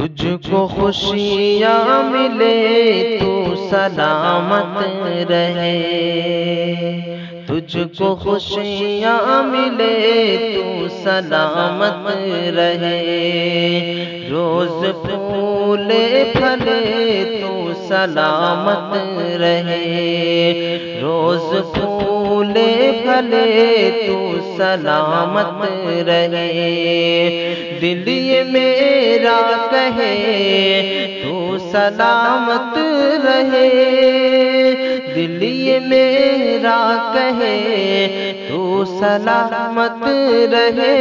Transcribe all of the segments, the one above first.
تجھ کو خوشیاں ملے تو سلامت رہے، تجھ کو خوشیاں ملے تو سلامت رہے، روز پھولے پھلے تو سلامت رہے، روز پھولے پھلے تو سلامت رہے، دل یہ میرا کہے تو سلامت رہے، دل یہ میرا کہے تو سلامت رہے،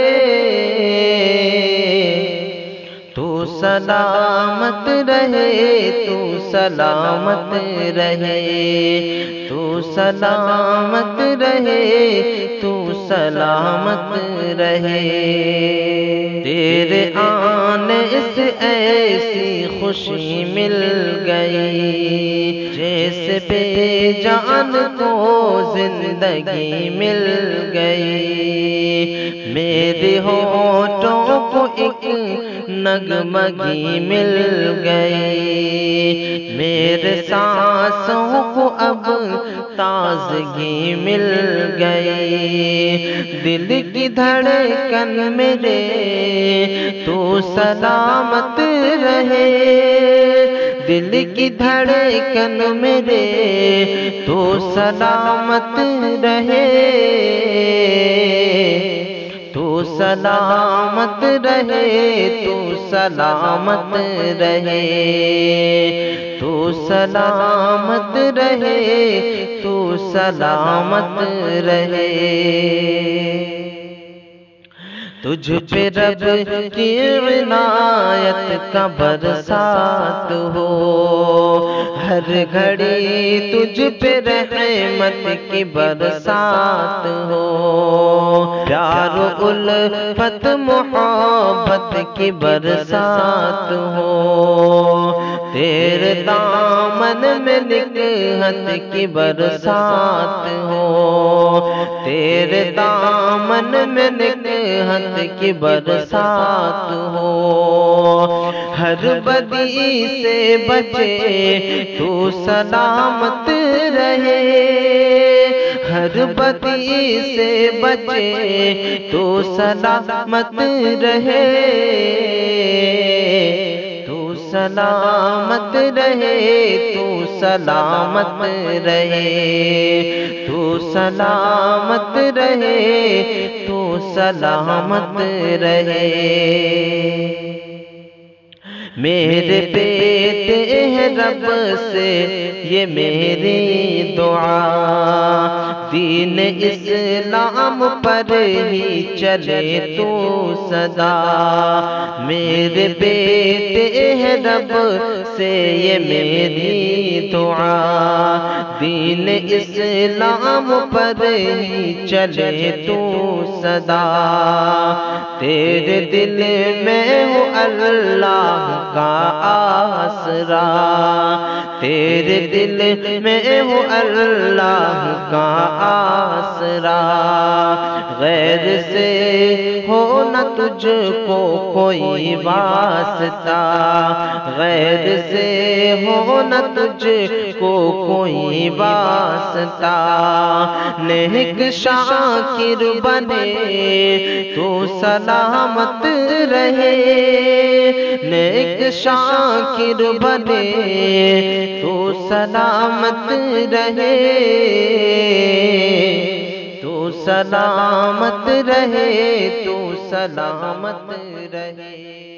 تو سلامت رہے، تو سلامت رہے، تو سلامت رہے، تو سلامت رہے، تیرے آنے سے ایسی خوشی مل گئی جیسے بے جان کو زندگی مل گئی، میرے ہونٹوں کو ایک نغمگی مل گئی، میرے سانسوں کو اب تازگی مل گئی، دل کی دھڑکن میرے تو سلامت رہے، دل کی دھڑکن میرے تو سلامت رہے، تو سلامت رہے، تو سلامت رہے، تو سلامت رہے، تو سلامت رہے، تجھ پہ رب کی عنایت کا برسات ہو، ہر گھڑی تجھ پہ رحمت کی برسات ہو، پیار و الفت محبت کی برسات ہو، تیرے دامن میں نکہت کی برسات ہو، تیرے دامن میں نکہت کی برسات ہو، ہر بدی سے بچے تو سلامت رہے، ہر بدی سے بچے تو سلامت رہے، تو سلامت رہے، تو سلامت رہے، تو سلامت رہے، تو سلامت رہے، میرے بیٹے ہیں رب سے یہ میری دعا، دین اسلام پر ہی چلے تو سدا، میرے بیٹے ہیں رب سے یہ میری دعا، دین اسلام پر ہی چلے تو سدا، تیرے دل میں ہو اللہ کا آسرا، تیرے دل میں ہو اللہ کا آسرا، غیر سے ہو نہ تجھ کو کوئی واسطہ، غیر سے ہو نہ تجھ کو کوئی واسطہ، نیک شاکر بنے تو سلامت رہے، نیک شاکر بنے تو سلامت رہے، تو سلامت رہے، تو سلامت رہے۔